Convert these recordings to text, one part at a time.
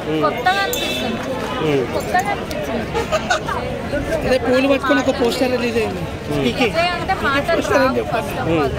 కొత్తగా అనిపిస్తుంది. అదే పూలు పట్టుకుని ఒక పోస్టర్ రిలీజ్ అయింది. అంటే మాటలు రావు ఫస్ట్ ఆఫ్ ఆల్.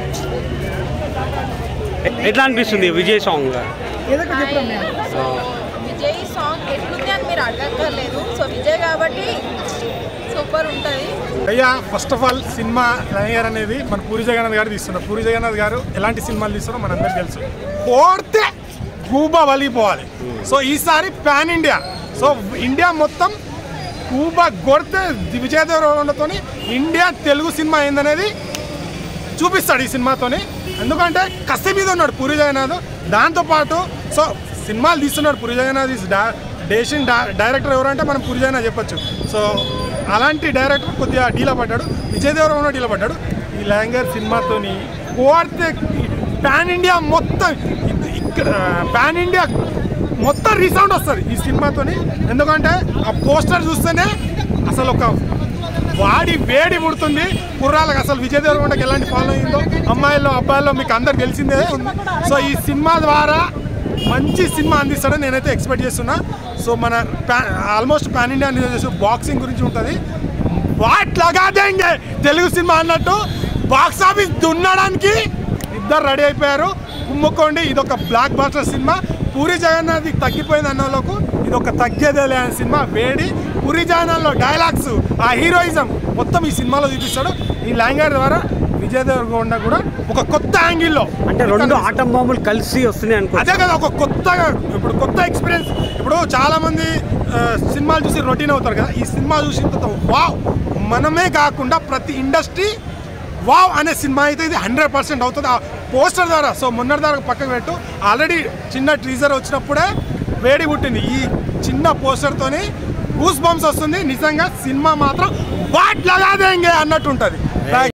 ఎట్లా అనిపిస్తుంది Vijay song? So Vijay song ఎట్లుంది అని మీరు అడగక్కర్లేదు. సో విజయ్ కాబట్టి సూపర్ ఉంటుంది. అయ్యా ఫస్ట్ ఆఫ్ ఆల్ సినిమా లయర్ అనేది మన పూరి జగన్నాథ్ గారు తీస్తున్నారు. పూరి జగన్నాథ్ గారు ఎలాంటి సినిమాలు తీస్తున్నారో మనందరికీ తెలుసు. కోడితే కూబా వలిగిపోవాలి. సో ఈసారి పాన్ ఇండియా. సో ఇండియా మొత్తం కూబా కొడితే విజయ్ దేవరకొండతో ఇండియా తెలుగు సినిమా ఏందనేది చూపిస్తాడు ఈ సినిమాతోని. ఎందుకంటే కసి మీద ఉన్నాడు పూరి జగన్నాథ్. దాంతోపాటు సో సినిమాలు తీస్తున్నాడు పూరి జగన్నాథ్. డైరెక్టర్ ఎవరంటే మనం పూరి జగన్నాథ్ చెప్పొచ్చు. సో అలాంటి డైరెక్టర్ కొద్దిగా డీలా పడ్డాడు. విజయ్ దేవరకొండ డీలా పడ్డాడు. ఈ లాంగర్ సినిమాతోని కోడితే పాన్ ఇండియా మొత్తం ఇక్కడ పాన్ ఇండియా మొత్తం రీసౌండ్ వస్తుంది ఈ సినిమాతోని. ఎందుకంటే ఆ పోస్టర్ చూస్తేనే అసలు ఒక వేడి పుడుతుంది కుర్రాళ్ళకి. అసలు విజయ్ దేవరకొండకి ఎలాంటి ఫాలో అయిందో అమ్మాయిల్లో అబ్బాయిల్లో మీకు అందరికి తెలిసిందే ఉంది. సో ఈ సినిమా ద్వారా మంచి సినిమా అందిస్తాడని నేనైతే ఎక్స్పెక్ట్ చేస్తున్నా. సో మన ఆల్మోస్ట్ పాన్ ఇండియా చేసి బాక్సింగ్ గురించి ఉంటుంది. వాట్ లగాదేంగే తెలుగు సినిమా అన్నట్టు బాక్స్ ఆఫీస్ దున్నడానికి ఇద్దరు రెడీ అయిపోయారు. కుమ్ముకోండి. ఇది ఒక blockbuster cinema. Puri Jagannadh తగ్గిపోయింది అన్నోళ్ళకు ఇది ఒక తగ్గేదేలే అనే సినిమా. వేడి పూరి జగన్నాథ్లో డైలాగ్స్ ఆ హీరోయిజం మొత్తం ఈ సినిమాలో చూపిస్తాడు. ఈ లాంగర్ ద్వారా విజయ్ దేవరకొండ కూడా ఒక కొత్త యాంగిల్లో అంటే రెండు ఆటం బాంబులు కలిసి వస్తున్నాయి అనుకో. అదే కదా ఒక కొత్తగా ఇప్పుడు కొత్త ఎక్స్పీరియన్స్. ఇప్పుడు చాలామంది సినిమాలు చూసి రొటీన్ అవుతారు కదా. ఈ సినిమా చూసిన తర్వాత వావ్ మనమే కాకుండా ప్రతి ఇండస్ట్రీ వావ్ అనే సినిమా అయితే ఇది 100% అవుతుంది ఆ పోస్టర్ ద్వారా. సో మొన్నటి ద్వారా పక్కకు పెట్టు. ఆల్రెడీ చిన్న టీజర్ వచ్చినప్పుడే వేడి పుట్టింది. ఈ చిన్న పోస్టర్తోని గూస్ బంప్స్ వస్తుంది. నిజంగా సినిమా మాత్రం వాట్ లగాదేంగే అన్నట్టు ఉంటుంది.